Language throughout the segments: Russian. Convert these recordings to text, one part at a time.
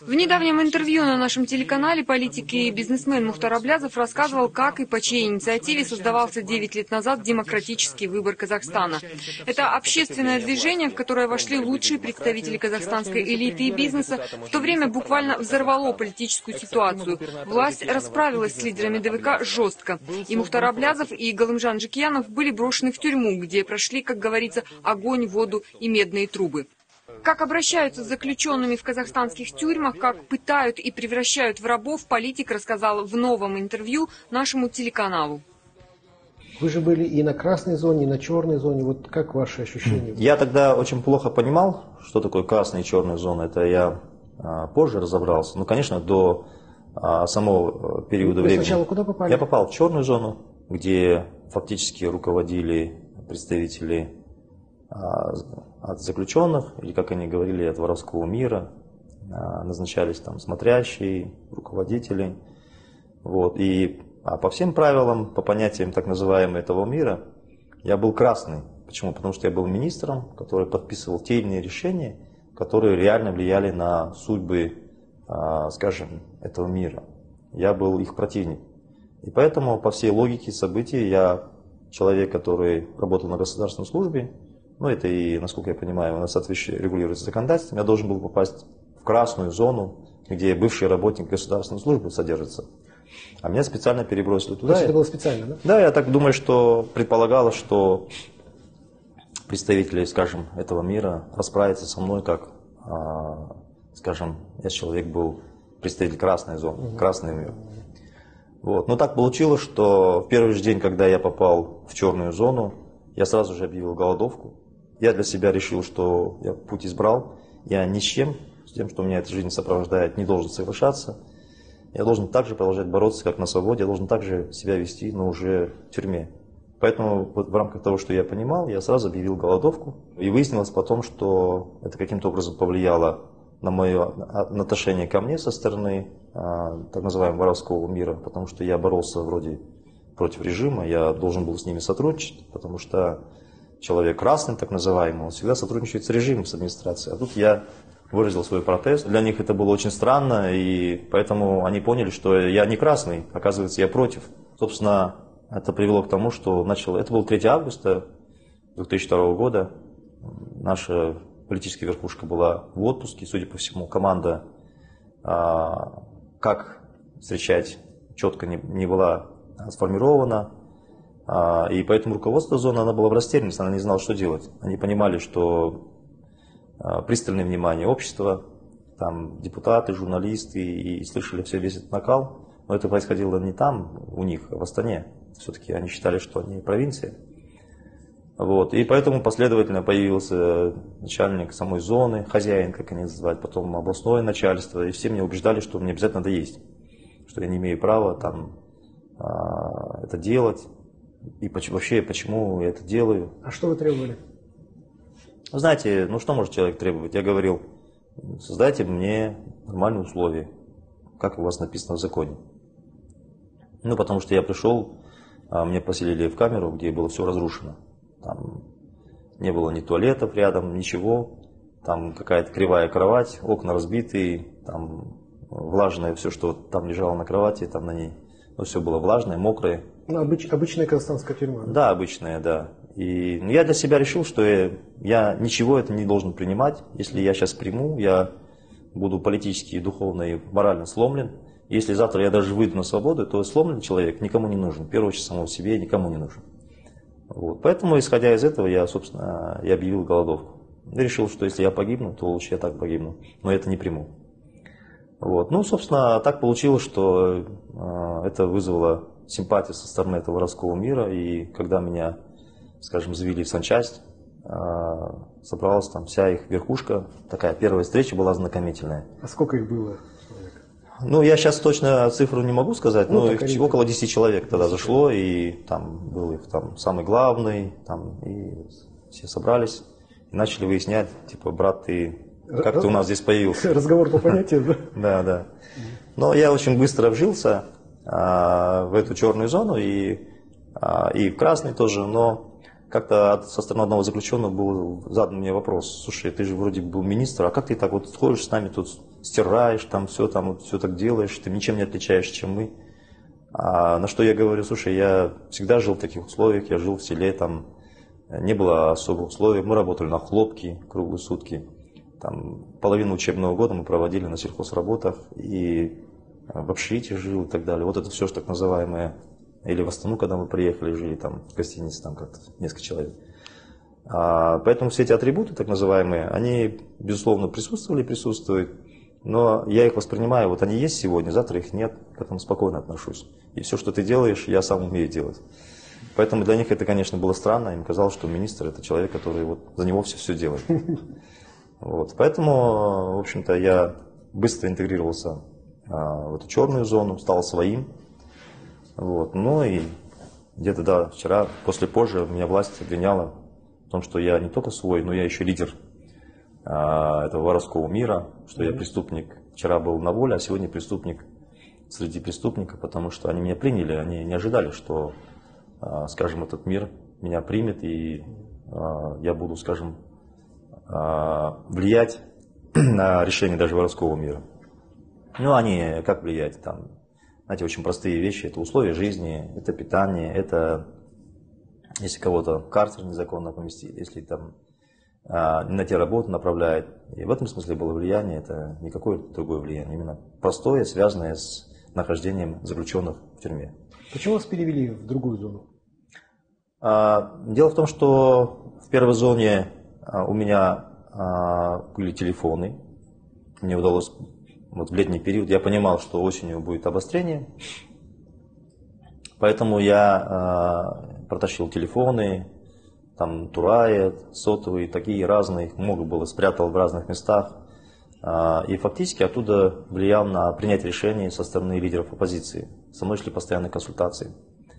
В недавнем интервью на нашем телеканале политик и бизнесмен Мухтар Аблязов рассказывал, как и по чьей инициативе создавался 9 лет назад демократический выбор Казахстана. Это общественное движение, в которое вошли лучшие представители казахстанской элиты и бизнеса, в то время буквально взорвало политическую ситуацию. Власть расправилась с лидерами ДВК жестко. И Мухтар Аблязов, и Галымжан Жикьянов были брошены в тюрьму, где прошли, как говорится, огонь, воду и медные трубы. Как обращаются с заключенными в казахстанских тюрьмах, как пытают и превращают в рабов, политик рассказал в новом интервью нашему телеканалу. Вы же были и на красной зоне, и на черной зоне. Вот как ваши ощущения? Я тогда очень плохо понимал, что такое красная и черная зона. Это я позже разобрался. Ну, конечно, до самого периода времени. Вы сначала куда попали? Я попал в черную зону, где фактически руководили представители от заключенных, или, как они говорили, от воровского мира, назначались там смотрящие, руководители. Вот. И по всем правилам, по понятиям так называемого этого мира, я был красный. Почему? Потому что я был министром, который подписывал те или иные решения, которые реально влияли на судьбы, скажем, этого мира. Я был их противник. И поэтому, по всей логике событий, я человек, который работал на государственной службе, ну, это и, насколько я понимаю, у нас соответствующе регулируется законодательством. Я должен был попасть в красную зону, где бывший работник государственной службы содержится. А меня специально перебросили туда. То есть это было специально, да? Да, я так думаю, что предполагалось, что представители, скажем, этого мира расправятся со мной, как, скажем, я человек был представитель красной зоны, красный мир. Вот. Но так получилось, что в первый же день, когда я попал в черную зону, я сразу же объявил голодовку. Я для себя решил, что я путь избрал. Я ни с тем, что меня эта жизнь сопровождает, не должен соглашаться. Я должен также продолжать бороться, как на свободе. Я должен также себя вести, но уже в тюрьме. Поэтому в рамках того, что я понимал, я сразу объявил голодовку. И выяснилось потом, что это каким-то образом повлияло на мое отношение ко мне со стороны так называемого воровского мира. Потому что я боролся вроде против режима, я должен был с ними сотрудничать, потому что человек красный, так называемый, он всегда сотрудничает с режимом, с администрацией. А тут я выразил свой протест. Для них это было очень странно, и поэтому они поняли, что я не красный, оказывается, я против. Собственно, это привело к тому, что это был 3 августа 2002 года. Наша политическая верхушка была в отпуске, судя по всему, команда, как встречать, четко не была сформирована. И поэтому руководство зоны, оно было в растерянности, она не знала, что делать. Они понимали, что пристальное внимание общества, там депутаты, журналисты, и слышали весь этот накал. Но это происходило не там, у них, а в Астане. Все-таки они считали, что они провинция. Вот. И поэтому последовательно появился начальник самой зоны, хозяин, как они называют, потом областное начальство. И все меня убеждали, что мне обязательно надо есть. Что я не имею права там это делать. И вообще, почему я это делаю. А что вы требовали? Вы знаете, ну что может человек требовать? Я говорил, создайте мне нормальные условия, как у вас написано в законе. Ну, потому что я пришел, меня поселили в камеру, где было все разрушено. Там не было ни туалетов рядом, ничего. Там какая-то кривая кровать, окна разбитые, там влажное все, что там лежало на кровати, там на ней. Ну, все было влажное, мокрое. Ну, обычная казахстанская тюрьма. Да, обычная, да. И я для себя решил, что я ничего это не должен принимать. Если я сейчас приму, я буду политически, духовно и морально сломлен. Если завтра я даже выйду на свободу, то сломленный человек никому не нужен. В первую очередь самому себе никому не нужен. Вот. Поэтому, исходя из этого, я объявил голодовку. Я решил, что если я погибну, то лучше я так погибну. Но я это не приму. Вот. Ну, собственно, так получилось, что это вызвало симпатию со стороны этого воровского мира. И когда меня, скажем, завели в санчасть, собралась там вся их верхушка. Такая первая встреча была знакомительная. А сколько их было? Ну, я сейчас точно цифру не могу сказать, но их около 10 человек тогда зашло, и там был их там самый главный, там, и все собрались и начали выяснять, типа, брат, как ты у нас здесь появился? Разговор по понятию, да? Да, да. Но я очень быстро вжился в эту черную зону и в красный тоже, но как-то со стороны одного заключенного был задан мне вопрос: слушай, ты же вроде был министр, а как ты так вот ходишь с нами тут стираешь, там все так делаешь, ты ничем не отличаешься, чем мы. На что я говорю, слушай, я всегда жил в таких условиях, я жил в селе, там не было особых условий, мы работали на хлопке круглые сутки, там половину учебного года мы проводили на сельхозработах и в общежитии жил и так далее. Вот это все, что так называемое, или в Астану, когда мы приехали, жили там в гостинице, там как-то несколько человек. Поэтому все эти атрибуты, так называемые, они, безусловно, присутствуют, но я их воспринимаю, вот они есть сегодня, завтра их нет, к этому спокойно отношусь. И все, что ты делаешь, я сам умею делать. Поэтому для них это, конечно, было странно, им казалось, что министр – это человек, который вот за него все делает. Вот. Поэтому, в общем-то, я быстро интегрировался в эту черную зону, стал своим. Вот. Ну и где-то, да, вчера, позже меня власть обвиняла в том, что я не только свой, но я еще лидер этого воровского мира, что я преступник. Вчера был на воле, а сегодня преступник среди преступников, потому что они меня приняли, они не ожидали, что, скажем, этот мир меня примет, и я буду, скажем, влиять на решение даже воровского мира. Ну, они как влиять? Там, знаете, очень простые вещи. Это условия жизни, это питание, это если кого-то в карцер незаконно поместили, если там на те работы направляют. И в этом смысле было влияние, это не какое-то другое влияние, именно простое, связанное с нахождением заключенных в тюрьме. Почему вас перевели в другую зону? Дело в том, что в первой зоне у меня были телефоны. Мне удалось вот в летний период, я понимал, что осенью будет обострение. Поэтому я протащил телефоны, там Турает, сотовые, такие разные, их много было, спрятал в разных местах. И фактически оттуда влиял на принятие решений со стороны лидеров оппозиции. Со мной шли постоянные консультации.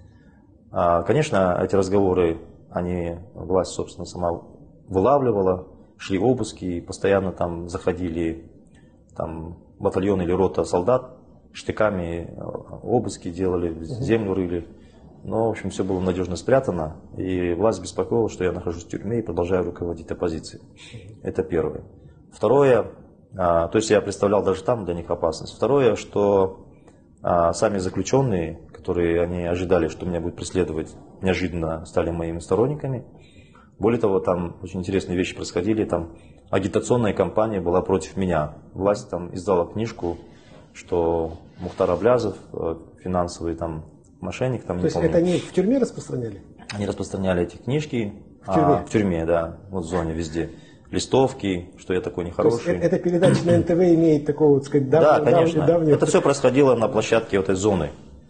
Конечно, эти разговоры, власть, собственно, сама вылавливала, шли обыски, постоянно там заходили там, батальон или рота солдат, штыками обыски делали, землю рыли. Но, в общем, все было надежно спрятано, и власть беспокоила, что я нахожусь в тюрьме и продолжаю руководить оппозицией. Это первое. Второе, то есть я представлял даже там для них опасность. Второе, что сами заключенные, которые они ожидали, что меня будут преследовать, неожиданно стали моими сторонниками. Более того, там очень интересные вещи происходили, там агитационная кампания была против меня. Власть там издала книжку, что Мухтар Аблязов, финансовый там мошенник, там, то есть это они в тюрьме распространяли? Они распространяли эти книжки в тюрьме? В тюрьме, да, вот в зоне везде. Листовки, что я такой нехороший. То есть эта передача на НТВ имеет такого, так сказать, да, конечно. давнюю... Это все происходило на площадке этой зоны.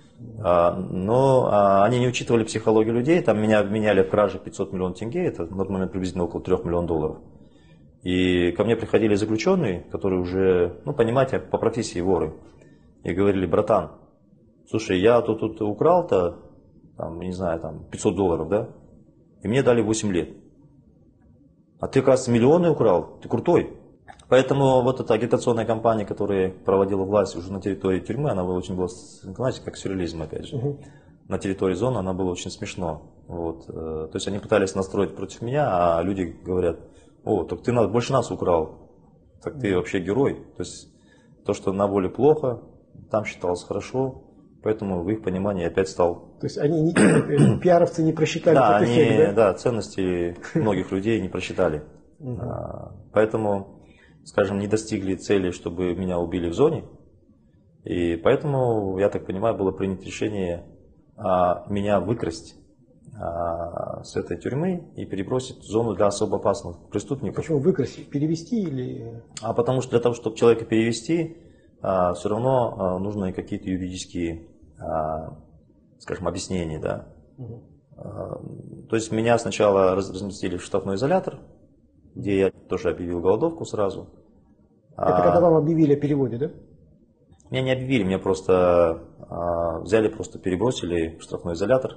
Но они не учитывали психологию людей, там меня обменяли в краже 500 миллионов тенге, это на тот момент приблизительно около 3 миллионов долларов. И ко мне приходили заключенные, которые уже, ну, понимаете, по профессии воры, и говорили: братан, слушай, я тут украл-то, там, не знаю, там, 500 долларов, да, и мне дали 8 лет. А ты, оказывается, миллионы украл, ты крутой. Поэтому вот эта агитационная кампания, которую проводила власть уже на территории тюрьмы, она была очень, знаете, как сюрреализм, опять же. На территории зоны она была очень смешно. Вот. То есть они пытались настроить против меня, а люди говорят: о, так ты больше нас украл, так ты вообще герой. То есть то, что на воле плохо, там считалось хорошо, поэтому в их понимании опять стал... То есть они, пиаровцы, не просчитали да, эффект, да? Да, ценности многих людей не просчитали. Поэтому, скажем, не достигли цели, чтобы меня убили в зоне. И поэтому, я так понимаю, было принято решение меня выкрасть с этой тюрьмы и перебросить в зону для особо опасных преступников. Почему выкрасть? Перевести или... Потому что для того, чтобы человека перевести, все равно нужны какие-то юридические, скажем, объяснения, да. То есть меня сначала разместили в штрафной изолятор, где я тоже объявил голодовку сразу. Это когда вам объявили о переводе, да? Меня не объявили, меня просто взяли, просто перебросили в штрафной изолятор.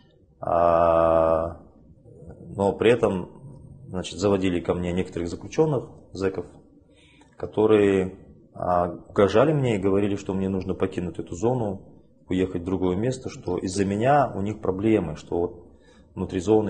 Но при этом, значит, заводили ко мне некоторых заключенных, зэков, которые угрожали мне и говорили, что мне нужно покинуть эту зону, уехать в другое место, что из-за меня у них проблемы, что вот внутри зоны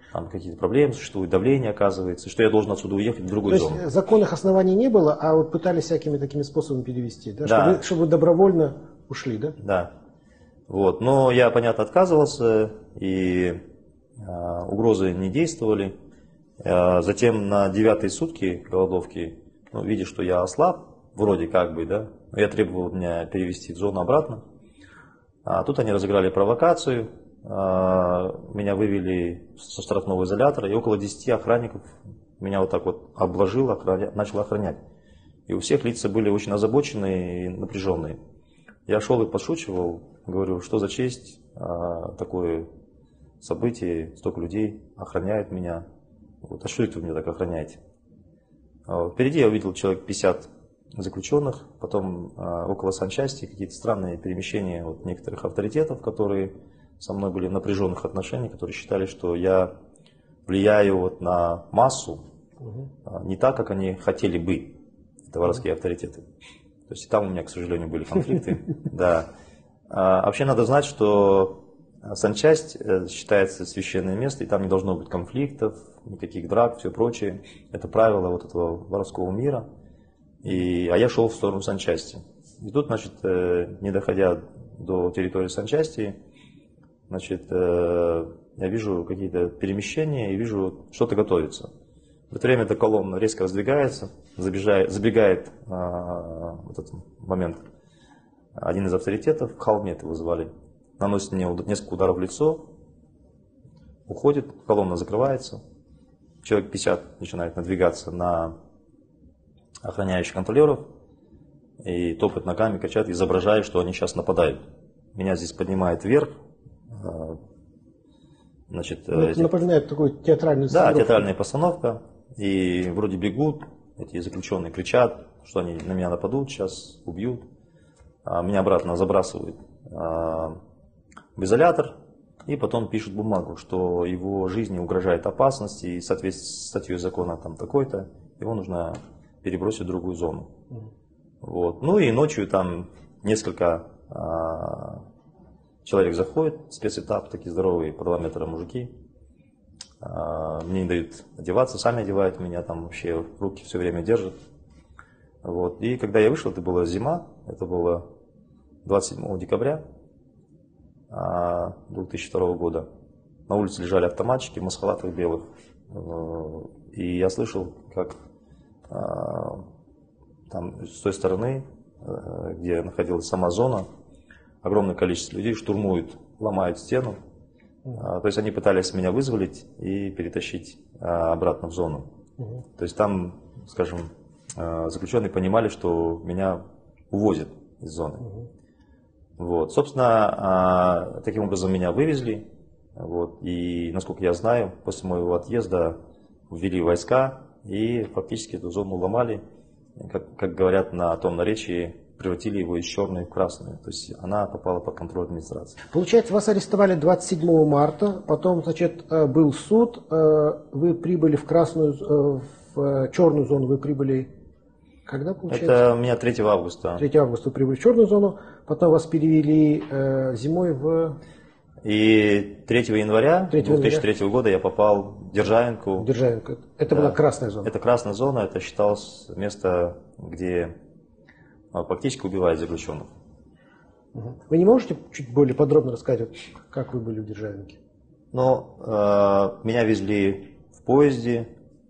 там какие-то проблемы существуют, давление оказывается, что я должен отсюда уехать в другую То зону. есть законных оснований не было, а вот пытались всякими такими способами перевести, да? Да. Чтобы вы добровольно ушли, да? Да. Вот. Но я, понятно, отказывался, и угрозы не действовали. Затем на 9-е сутки голодовки, ну, видя, что я ослаб, вроде как бы, да, я требовал меня перевести в зону обратно. Тут они разыграли провокацию, меня вывели со штрафного изолятора, и около 10 охранников меня вот так вот обложил, начал охранять. И у всех лица были очень озабоченные и напряженные. Я шел и подшучивал, говорю, что за честь, такое событие, столько людей охраняют меня. Вот, а что это вы меня так охраняете? Впереди я увидел человек 50 заключенных, потом около санчасти какие-то странные перемещения вот некоторых авторитетов, которые со мной были в напряженных отношениях, которые считали, что я влияю вот на массу не так, как они хотели бы, это воровские авторитеты. То есть и там у меня, к сожалению, были конфликты. Да. Вообще надо знать, что санчасть считается священное место, и там не должно быть конфликтов, никаких драк, все прочее. Это правило вот этого воровского мира. А я шел в сторону санчасти. И тут, значит, не доходя до территории санчасти, значит, я вижу какие-то перемещения и вижу, что-то готовится. В это время эта колонна резко раздвигается, забегает в этот момент один из авторитетов, Халмет его звали, наносит мне несколько ударов в лицо, уходит, колонна закрывается, человек 50 начинает надвигаться на охраняющих контролеров и топает ногами, качает, изображая, что они сейчас нападают. Меня здесь поднимает вверх. Значит, это напоминает такую театральную постановку. Да, театральная постановка. И вроде бегут, эти заключенные кричат, что они на меня нападут, сейчас убьют. Меня обратно забрасывают в изолятор. И потом пишут бумагу, что его жизни угрожает опасность, и в соответствии с статьей закона там такой-то, его нужно перебросить в другую зону. Вот. Ну и ночью там несколько человек заходит, спецэтап, такие здоровые, по 2 метра мужики. Мне не дают одеваться, сами одевают меня, там вообще руки все время держат. Вот. И когда я вышел, это была зима, это было 27 декабря 2002 года. На улице лежали автоматчики в маскхалатах белых. И я слышал, как там с той стороны, где находилась сама зона, огромное количество людей штурмуют, ломают стену. То есть они пытались меня вызволить и перетащить обратно в зону. То есть там, скажем, заключенные понимали, что меня увозят из зоны. Вот. Собственно, таким образом меня вывезли. Вот. И, насколько я знаю, после моего отъезда ввели войска и фактически эту зону ломали. Как говорят на том наречии, превратили его из черной в красную. То есть она попала под контроль администрации. Получается, вас арестовали 27 марта, потом, значит, был суд, вы прибыли в красную, в черную зону, вы прибыли, когда, получается? Это у меня 3 августа. 3 августа вы прибыли в черную зону, потом вас перевели зимой в... И 3 января 2003 года я попал в Державинку. Державинку. Это Да. была красная зона. Это красная зона, это считалось место, где фактически убивают заключенных. Вы не можете чуть более подробно рассказать, как вы были в Державинке? Ну, меня везли в поезде,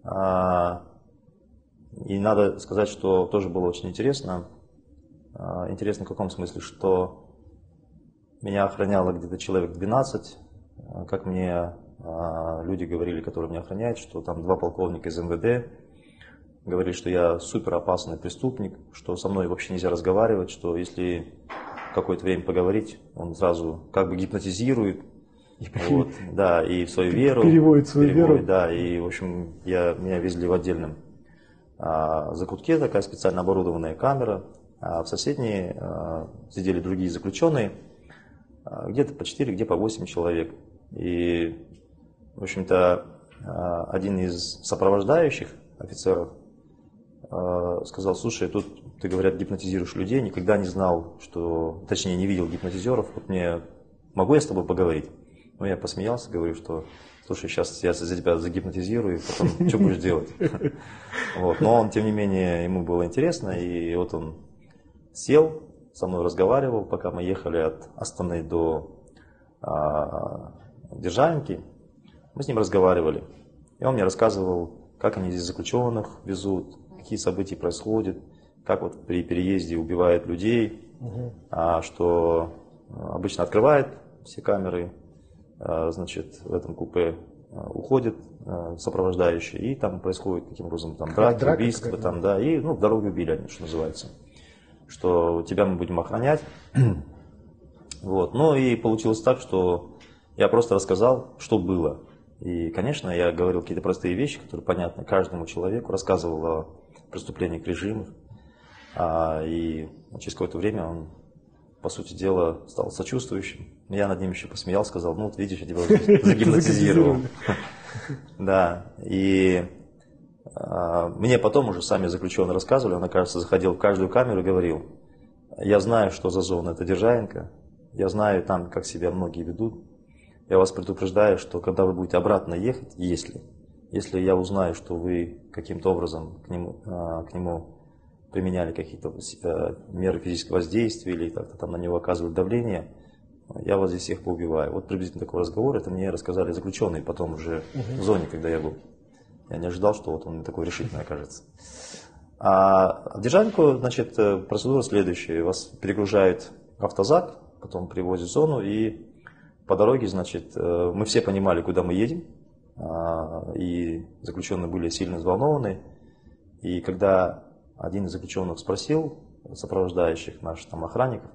и надо сказать, что тоже было очень интересно. Интересно в каком смысле, что меня охраняло где-то человек 12, как мне люди говорили, которые меня охраняют, что там 2 полковника из МВД говорили, что я супер опасный преступник, что со мной вообще нельзя разговаривать, что если какое-то время поговорить, он сразу как бы гипнотизирует, вот, да, и в свою веру. Переводит свою веру. Да, и в общем меня везли в отдельном закутке, такая специально оборудованная камера, а в соседней сидели другие заключенные, где-то по 4, где по 8 человек. И, в общем-то, один из сопровождающих офицеров сказал: слушай, тут ты, говорят, гипнотизируешь людей, никогда не знал, что, точнее, не видел гипнотизеров, вот могу я с тобой поговорить? Ну, я посмеялся, говорю, что, слушай, сейчас я за тебя загипнотизирую, и потом что будешь делать? Вот. Но он, тем не менее, ему было интересно, и вот он сел, со мной разговаривал, пока мы ехали от Астаны до Державинки. Мы с ним разговаривали, и он мне рассказывал, как они здесь заключенных везут, какие события происходят, как вот при переезде убивают людей, что обычно открывает все камеры, значит, в этом купе уходит сопровождающий, и там происходит каким образом там драки, убийства, там, да, и в дороге убили они, что называется, что тебя мы будем охранять. Вот. Ну и получилось так, что я просто рассказал, что было. И, конечно, я говорил какие-то простые вещи, которые понятны каждому человеку, рассказывал о преступлениях режимов. И через какое-то время он, по сути дела, стал сочувствующим. Я над ним еще посмеял, сказал, ну вот видишь, я тебя загипнотизировал. Да, и мне потом уже сами заключенные рассказывали, он, кажется, заходил в каждую камеру и говорил, я знаю, что за зона, это Державинка, я знаю там, как себя многие ведут. Я вас предупреждаю, что когда вы будете обратно ехать, если я узнаю, что вы каким-то образом к нему применяли какие-то меры физического воздействия или как-то там на него оказывали давление, я вас здесь всех поубиваю. Вот приблизительно такой разговор, это мне рассказали заключенные потом уже в зоне, когда я был. Я не ожидал, что вот он такой решительный окажется. А в Державинку, значит, процедура следующая. Вас перегружает автозак, потом привозят в зону, и по дороге, значит, мы все понимали, куда мы едем, и заключенные были сильно взволнованы. И когда один из заключенных спросил сопровождающих наших там охранников,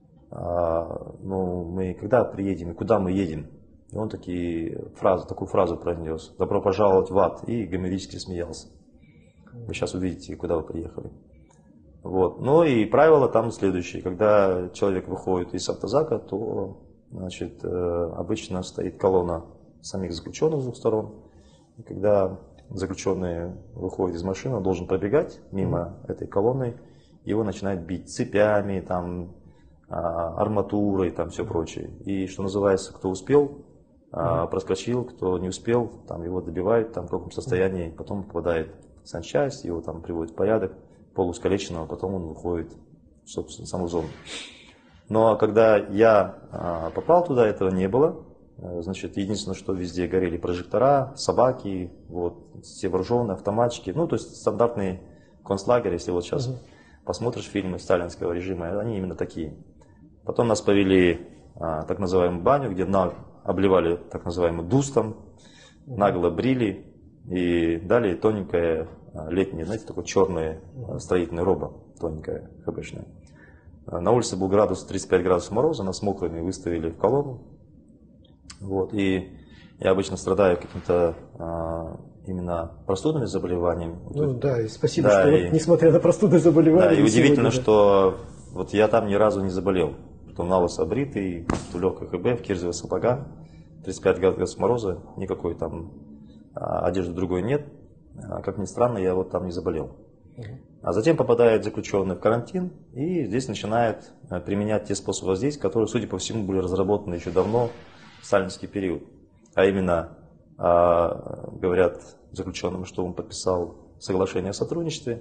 ну, мы когда приедем и куда мы едем, и он такую фразу произнес: «Добро пожаловать в ад», и гомерически смеялся. Вы сейчас увидите, куда вы приехали. Вот. Ну и правило там следующее: когда человек выходит из автозака, то, значит, обычно стоит колонна самих заключенных с двух сторон. И когда заключенный выходит из машины, он должен пробегать мимо этой колонны, его начинают бить цепями, там, арматурой, там все прочее. И что называется, кто успел, проскочил, кто не успел, там его добивают, там в каком состоянии, потом попадает в санчасть, его там приводят в порядок, полускалеченного, потом он выходит, собственно, в саму зону. Но когда я попал туда, этого не было. Значит, единственное, что везде горели прожектора, собаки, вот, все вооруженные, автоматчики, ну, то есть стандартный концлагерь, если вот сейчас посмотришь фильмы сталинского режима, они именно такие. Потом нас повели так называемую баню, где обливали так называемым дустом, нагло брили и дали тоненькое летнее, знаете, такое черное строительная роба, тоненькая, хбшная. На улице был 35 градусов мороза, нас мокрыми выставили в колонну. Вот, и я обычно страдаю каким-то именно простудными заболеваниями. Ну да, и спасибо, да, что и, вот, несмотря на простуды заболевания. Да, и удивительно, что вот я там ни разу не заболел. Что на лысо обритый, в легкой ХБ, в кирзовых сапогах, 35 градусов мороза, никакой там одежды другой нет. Как ни странно, я вот там не заболел. А затем попадает заключенный в карантин, и здесь начинает применять те способы воздействия, которые, судя по всему, были разработаны еще давно, в сталинский период. А именно, говорят заключенным, что он подписал соглашение о сотрудничестве.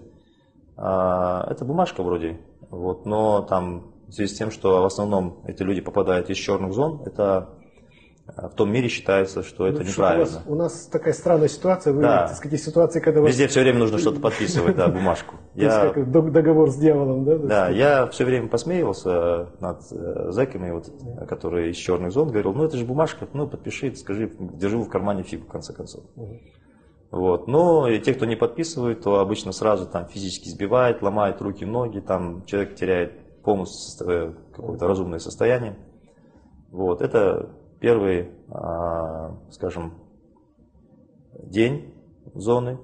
Это бумажка вроде, вот, но там в связи с тем, что в основном эти люди попадают из черных зон, это в том мире считается, что это неправильно. У нас такая странная ситуация, вы, да. так сказать, ситуации, когда вас... Везде все время нужно что-то подписывать, да, бумажку. Как договор с дьяволом, да? Да, я все время посмеивался над зэками, вот, которые из черных зон, говорил, ну это же бумажка, ну подпиши, скажи, держу в кармане фигу, в конце концов. Вот. Но и те, кто не подписывает, то обычно сразу там физически избивает, ломает руки, ноги, там человек теряет полностью какое-то разумное состояние. Вот. Это первый, скажем, день зоны,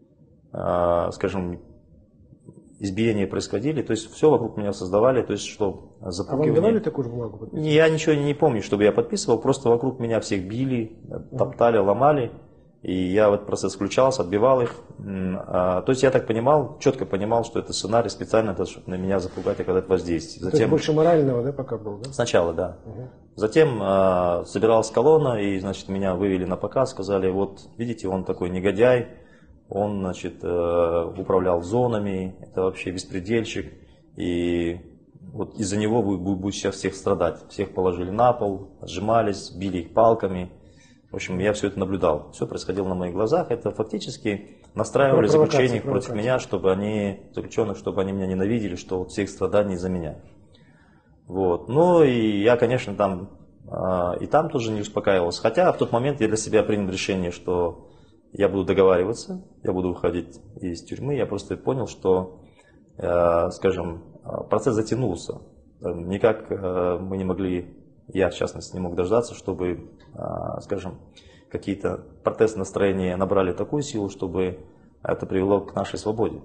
скажем, избиения происходили, то есть все вокруг меня создавали, то есть что запугивание. А вам давали такую же бумагу подписывать? Я ничего не помню, чтобы я подписывал, просто вокруг меня всех били, топтали, ломали, и я в этот процесс включался, отбивал их. То есть я так понимал, четко понимал, что это сценарий специально, чтобы на меня запугать и оказать воздействие. Затем... То есть больше морального, да, пока был, да? Сначала, да. Затем собиралась колонна, и, значит, меня вывели на показ, сказали, вот, видите, он такой негодяй, он, значит, управлял зонами, это вообще беспредельщик, и вот из-за него вы будете сейчас всех страдать. Всех положили на пол, отжимались, били их палками. В общем, я все это наблюдал. Все происходило на моих глазах. Это фактически настраивали заключенных против меня, чтобы они, заключенных, чтобы они меня ненавидели, что вот всех страданий из-за меня. Вот. Ну и я, конечно, там тоже не успокаивался. Хотя в тот момент я для себя принял решение, что я буду договариваться, я буду выходить из тюрьмы. Я просто понял, что, скажем, процесс затянулся. Никак мы не могли, я в частности не мог дождаться, чтобы, скажем, какие-то протестные настроения набрали такую силу, чтобы это привело к нашей свободе.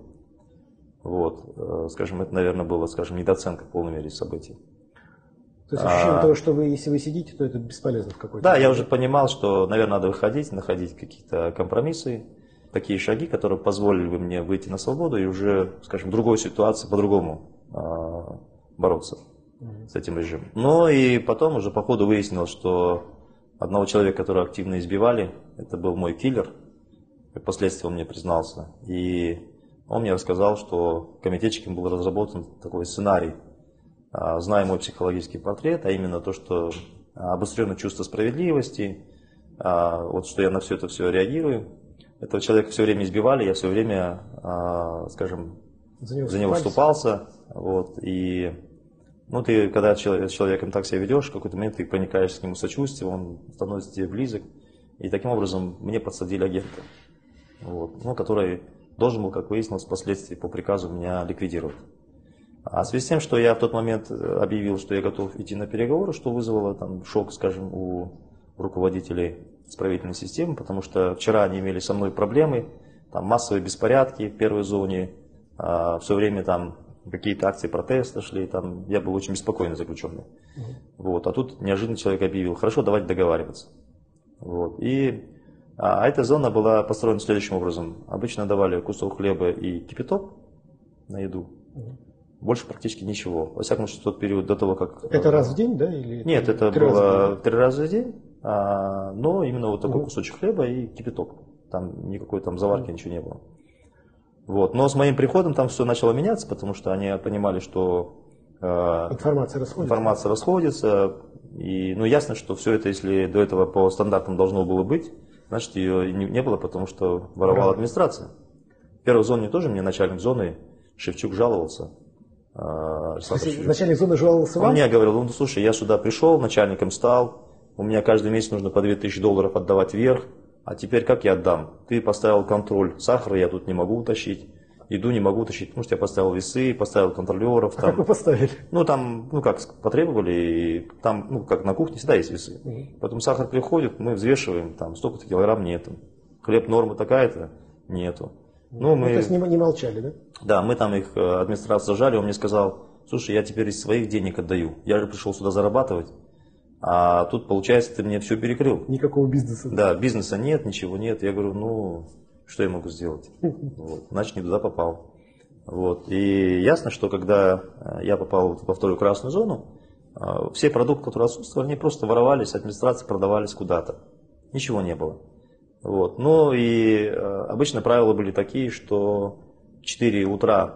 Вот, скажем, это, наверное, было, скажем, недооценка в полной мере событий. То есть ощущение того, что если вы сидите, то это бесполезно в какой-то Да, момент. я уже понимал, что, наверное, надо выходить, находить какие-то компромиссы, такие шаги, которые позволили бы мне выйти на свободу и уже, скажем, в другой ситуации по-другому бороться с этим режимом. Но и потом уже по ходу выяснилось, что одного человека, которого активно избивали, это был мой киллер, впоследствии он мне признался. И он мне рассказал, что комитетчиком был разработан такой сценарий, зная мой психологический портрет, а именно то, что обостренное чувство справедливости, вот что я на все это реагирую. Этого человека все время избивали, я все время, скажем, за него вступался. Вот, и ну, ты, когда с человеком так себя ведешь, в какой-то момент ты проникаешь к нему сочувствием, он становится тебе близок. И таким образом мне подсадили агента, вот, ну, который должен был, как выяснилось, впоследствии по приказу меня ликвидировать. А в связи с тем, что я в тот момент объявил, что я готов идти на переговоры, что вызвало там шок, скажем, у руководителей исправительной системы, потому что вчера они имели со мной проблемы, там массовые беспорядки в первой зоне, все время там какие-то акции протеста шли, там я был очень беспокойный заключенный. Вот, а тут неожиданно человек объявил, хорошо, давайте договариваться. Вот, и эта зона была построена следующим образом. Обычно давали кусок хлеба и кипяток на еду. Больше практически ничего. Во всяком случае, в тот период до того, как... Это раз в день, да? Или Нет, это было 3 раза в день, но именно вот такой кусочек хлеба и кипяток. Там никакой там заварки, ничего не было. Вот. Но с моим приходом там все начало меняться, потому что они понимали, что информация расходится. И, ну, ясно, что все это, если до этого по стандартам должно было быть, значит, ее не было, потому что воровала администрация. В первой зоне тоже мне начальник зоны Шевчук жаловался. Начальник зоны жаловался вам? Он мне говорил, ну слушай, я сюда пришел, начальником стал, у меня каждый месяц нужно по $2000 отдавать вверх, а теперь как я отдам? Ты поставил контроль сахара, я тут не могу утащить, еду не могу утащить, потому что я поставил весы, поставил контролеров. А там, как вы поставили? Ну там, ну как потребовали, и там, ну как на кухне всегда есть весы. Потом сахар приходит, мы взвешиваем, там столько-то килограмм нету, хлеб норма такая-то нету. Ну, мы... То есть не молчали, да? Да, мы там их администрацию зажали, он мне сказал, слушай, я теперь из своих денег отдаю, я же пришел сюда зарабатывать, а тут, получается, ты мне все перекрыл. Никакого бизнеса. Да, бизнеса нет, ничего нет. Я говорю, ну, что я могу сделать? Вот, значит, не туда попал. Вот. И ясно, что когда я попал во вторую красную зону, все продукты, которые отсутствовали, они просто воровались, администрации продавались куда-то. Ничего не было. Вот. Ну и обычно правила были такие, что в 4 утра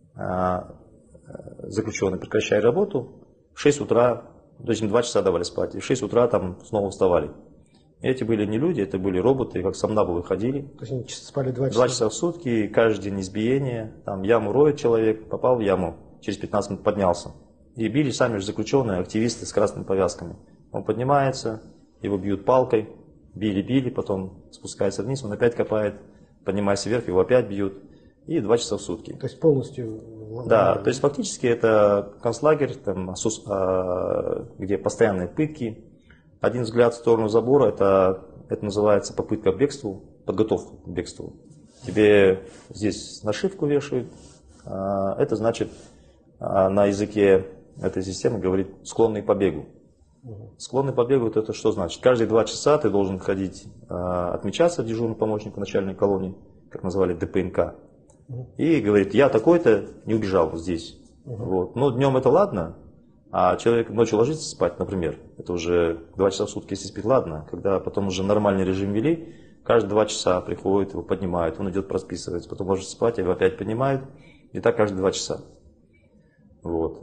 заключенные прекращали работу, в 6 утра, то есть им 2 часа давали спать, и в 6 утра там снова вставали. И эти были не люди, это были роботы, как сомнамбулы ходили. То есть они спали 2 часа? 2 часа в сутки, каждый день избиение, там яму роет человек, попал в яму, через 15 минут поднялся. И били сами же заключенные, активисты с красными повязками. Он поднимается, его бьют палкой. Били, потом спускается вниз, он опять копает, поднимаясь вверх, его опять бьют, и 2 часа в сутки. То есть полностью... Да, то есть фактически это концлагерь, там, где постоянные пытки. Один взгляд в сторону забора, это называется попытка к бегству, подготовка к бегству. Тебе здесь нашивку вешают, это значит, на языке этой системы говорит склонный к побегу. Склонный к побегу это что значит? Каждые 2 часа ты должен ходить, отмечаться дежурному помощнику начальной колонии, как назвали ДПНК, и говорит, я такой-то не убежал здесь. Вот. Но днем это ладно, А человек ночью ложится спать, например, это уже 2 часа в сутки, если спит, ладно. Когда потом уже нормальный режим ввели, каждые 2 часа приходит, его поднимают, он идет просписывается, потом ложится спать, его опять поднимают, и так каждые 2 часа. Вот.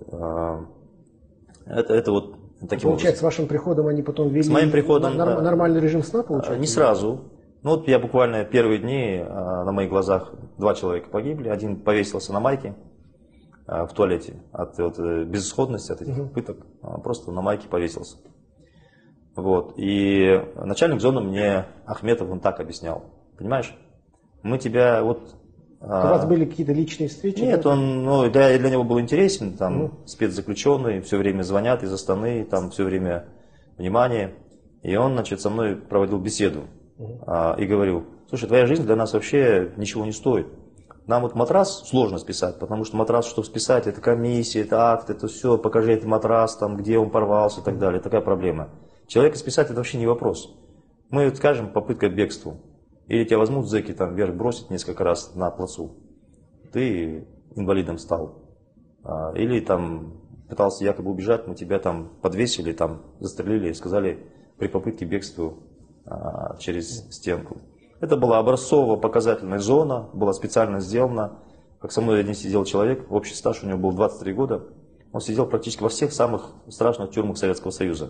Это вот таким Получается, с вашим приходом они потом ввели с моим приходом, нормальный режим сна, получается? Не сразу. Ну вот я буквально первые дни, на моих глазах 2 человека погибли, один повесился на майке в туалете от безысходности, от этих пыток, просто на майке повесился. Вот. И начальник зоны мне, Ахметов, он так объяснял. Понимаешь, мы тебя вот... У вас были какие-то личные встречи? Нет, он, для него был интересен, там спецзаключенный, все время звонят из Астаны, там все время внимание. И он, значит, со мной проводил беседу и говорил: слушай, твоя жизнь для нас вообще ничего не стоит. Нам вот матрас сложно списать, потому что матрас, чтобы списать, это комиссия, это акт, это все, покажи этот матрас, там, где он порвался и так далее. Такая проблема. Человека списать — это вообще не вопрос. Мы вот скажем, попытка к бегству. Или тебя возьмут зэки, там, вверх бросят несколько раз на плацу. Ты инвалидом стал. Или там пытался якобы убежать, мы тебя там подвесили, там, застрелили и сказали при попытке к бегству через стенку. Это была образцово-показательная зона, была специально сделана. Как со мной один сидел человек, общий стаж у него был 23 года. Он сидел практически во всех самых страшных тюрьмах Советского Союза.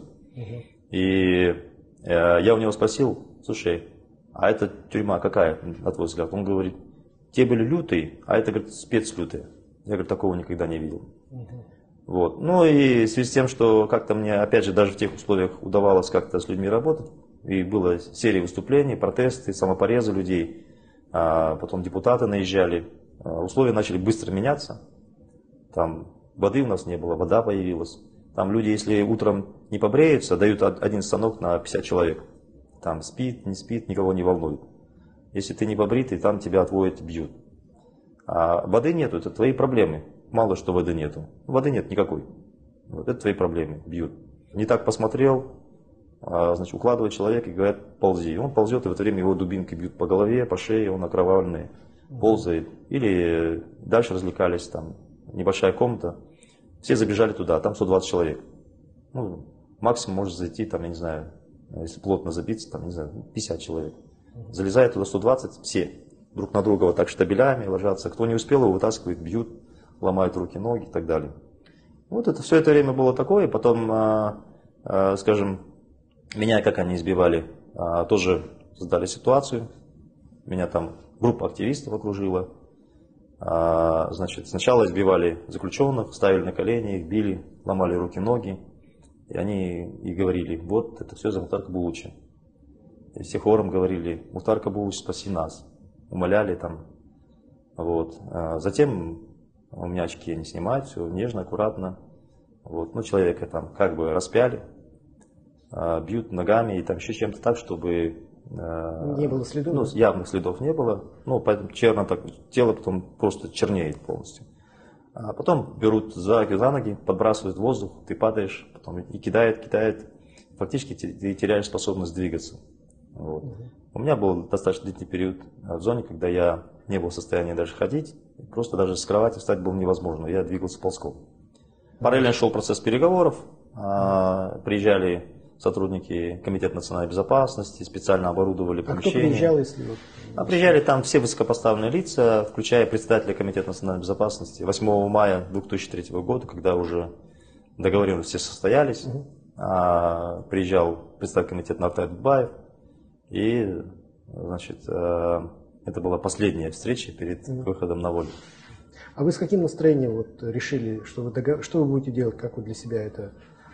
И я у него спросил: слушай, а эта тюрьма какая, на твой взгляд? Он говорит: те были лютые, а это, говорит, спецлютые. Я, говорит, такого никогда не видел. Вот. Ну и в связи с тем, что как-то мне, опять же, даже в тех условиях удавалось как-то с людьми работать, и была серия выступлений, протесты, самопорезы людей, потом депутаты наезжали, условия начали быстро меняться. Там воды у нас не было, вода появилась. Там люди, если утром не побреются, дают один станок на 50 человек. Там спит, не спит, никого не волнует. Если ты не побритый, там тебя отводят, бьют. А воды нету, это твои проблемы. Мало что воды нету. Воды нет никакой. Вот это твои проблемы, бьют. Не так посмотрел, значит, укладывают человека и говорят: ползи. И он ползет, и в это время его дубинкой бьют по голове, по шее, он окровавленный, ползает. Или дальше развлекались, там небольшая комната. Все забежали туда, там 120 человек. Ну, максимум может зайти, там, я не знаю, если плотно забиться, там, не знаю, 50 человек. Залезает туда 120, все друг на друга вот так штабелями ложатся. Кто не успел, его вытаскивают, бьют, ломают руки, ноги и так далее. Вот это все это время было такое. Потом, скажем, меня, как они избивали, тоже создали ситуацию. Меня там группа активистов окружила. Значит, сначала избивали заключенных, ставили на колени, их били, ломали руки, ноги. И они и говорили: вот это все за Мухтар Кабулыча. И все хором говорили: Мухтар Кабулыч, спаси нас. Умоляли там. Вот. Затем у меня очки не снимают, все нежно, аккуратно. Вот. Ну, человека там как бы распяли, бьют ногами и там еще чем-то так, чтобы... Не было следов? Ну, явных следов не было. Ну, поэтому черно так, тело потом просто чернеет полностью. А потом берут за ноги, подбрасывают в воздух, ты падаешь, потом и кидает. Фактически ты теряешь способность двигаться. Вот. У меня был достаточно длительный период в зоне, когда я не был в состоянии даже ходить. Просто даже с кровати встать было невозможно. Я двигался ползком. Параллельно шел процесс переговоров. Приезжали сотрудники Комитета национальной безопасности, специально оборудовали помещение. Кто приезжал, если вот... Приезжали там все высокопоставленные лица, включая председателя Комитета национальной безопасности. 8 мая 2003 года, когда уже договоренности все состоялись, приезжал представитель комитета Нартай Дудбаев. И, значит, это была последняя встреча перед выходом на волю. А вы с каким настроением вот решили, что вы будете делать, как вы для себя это...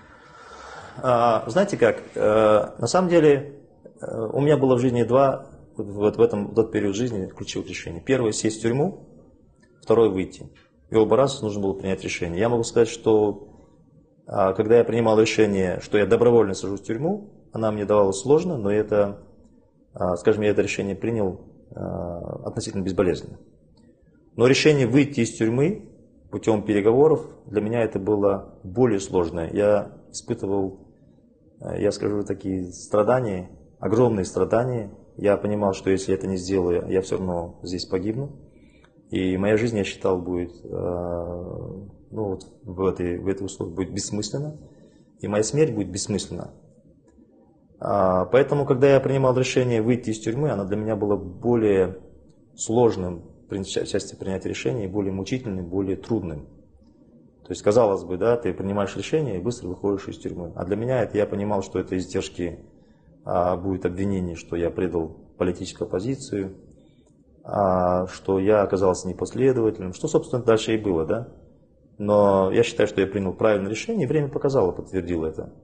Знаете как, на самом деле у меня было в жизни в этот период жизни ключевых решений. Первое — сесть в тюрьму, второе — выйти. И оба раза нужно было принять решение. Я могу сказать, что когда я принимал решение, что я добровольно сажусь в тюрьму, она мне давалась сложно, но это, скажем, я это решение принял относительно безболезненно. Но решение выйти из тюрьмы путем переговоров для меня это было более сложное. Я испытывал, я скажу, такие страдания, огромные страдания. Я понимал, что если это не сделаю, я все равно здесь погибну. И моя жизнь, я считал, будет ну, вот в этой условии будет бессмысленно, и моя смерть будет бессмысленна. Поэтому, когда я принимал решение выйти из тюрьмы, оно для меня было более сложным в части принятия решения, более мучительным, более трудным. То есть, казалось бы, да, ты принимаешь решение и быстро выходишь из тюрьмы. А для меня я понимал, что это издержки, будет обвинение, что я предал политическую оппозицию, что я оказался непоследовательным, что, собственно, дальше и было, да. Но я считаю, что я принял правильное решение, и время показало, подтвердило это.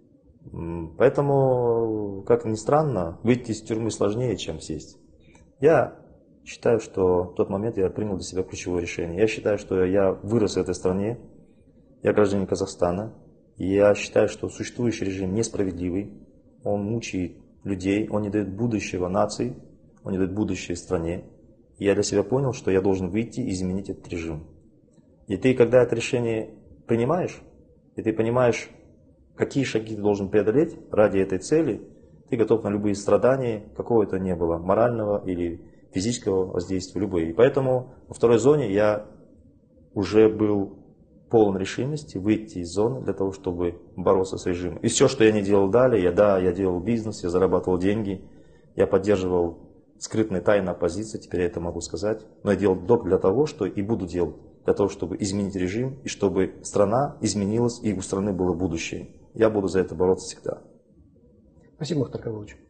Поэтому, как ни странно, выйти из тюрьмы сложнее, чем сесть. Я считаю, что в тот момент я принял для себя ключевое решение. Я считаю, что я вырос в этой стране, я гражданин Казахстана, и я считаю, что существующий режим несправедливый, он мучает людей, он не дает будущего нации, он не дает будущее стране. И я для себя понял, что я должен выйти и изменить этот режим. И ты, когда это решение принимаешь, и ты понимаешь, какие шаги ты должен преодолеть ради этой цели, ты готов на любые страдания, какого это ни было, морального или физического воздействия, любые. И поэтому во второй зоне я уже был полон решимости выйти из зоны для того, чтобы бороться с режимом. И все, что я не делал далее, я делал бизнес, я зарабатывал деньги, я поддерживал скрытные тайные оппозиции, теперь я это могу сказать. Но я делал для того, что и буду делать, для того, чтобы изменить режим, и чтобы страна изменилась, и у страны было будущее. Я буду за это бороться всегда. Спасибо, Мухтар Калыович.